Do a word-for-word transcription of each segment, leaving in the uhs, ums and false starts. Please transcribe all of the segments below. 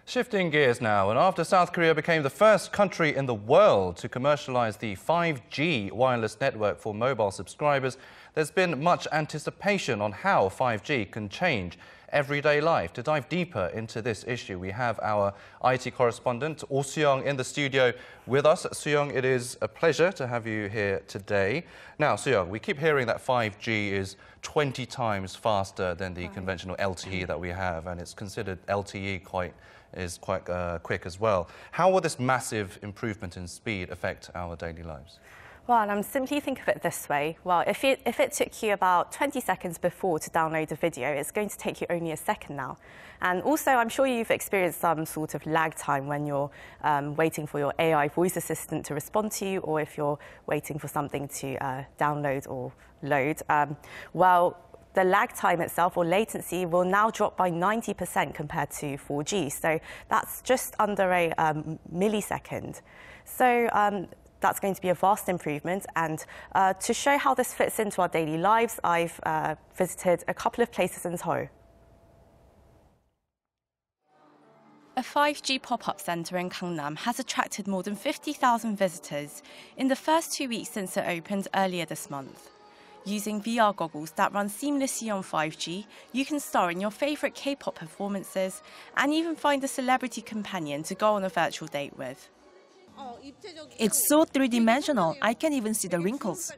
Shifting gears now, and after South Korea became the first country in the world to commercialize the five G wireless network for mobile subscribers, there's been much anticipation on how five G can change everyday life. To dive deeper into this issue, we have our I T correspondent, Oh Soo-young, in the studio with us. Soo-young, it is a pleasure to have you here today. Now, Soo-young, we keep hearing that five G is twenty times faster than the conventional L T E that we have, and it's considered L T E quite is quite uh, quick as well. How will this massive improvement in speed affect our daily lives? Well, um, simply think of it this way. Well, if it, if it took you about twenty seconds before to download a video, it's going to take you only a second now. And also, I'm sure you've experienced some sort of lag time when you're um, waiting for your A I voice assistant to respond to you, or if you're waiting for something to uh, download or load. Um, well, the lag time itself, or latency, will now drop by ninety percent compared to four G. So that's just under a um, millisecond. So um, that's going to be a vast improvement. And uh, to show how this fits into our daily lives, I've uh, visited a couple of places in Seoul. A five G pop-up centre in Gangnam has attracted more than fifty thousand visitors in the first two weeks since it opened earlier this month. Using V R goggles that run seamlessly on five G, you can star in your favourite K-pop performances and even find a celebrity companion to go on a virtual date with. It's so three-dimensional, I can even see the wrinkles.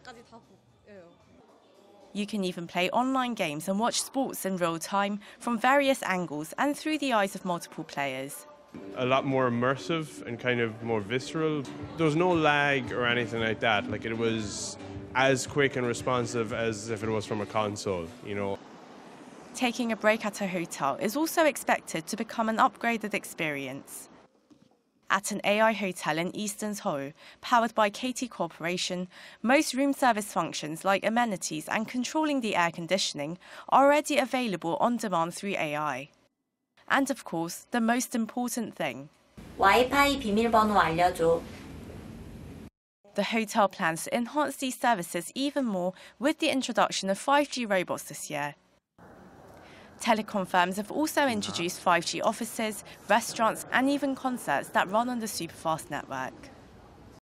You can even play online games and watch sports in real time from various angles and through the eyes of multiple players. A lot more immersive and kind of more visceral. There was no lag or anything like that. Like, it was as quick and responsive as if it was from a console, you know. Taking a break at a hotel is also expected to become an upgraded experience. At an A I hotel in Eastern Seoul, powered by K T Corporation, most room service functions like amenities and controlling the air conditioning are already available on demand through A I. And of course, the most important thing. 와이파이 비밀번호 알려줘. The hotel plans to enhance these services even more with the introduction of five G robots this year. Telecom firms have also introduced five G offices, restaurants and even concerts that run on the superfast network.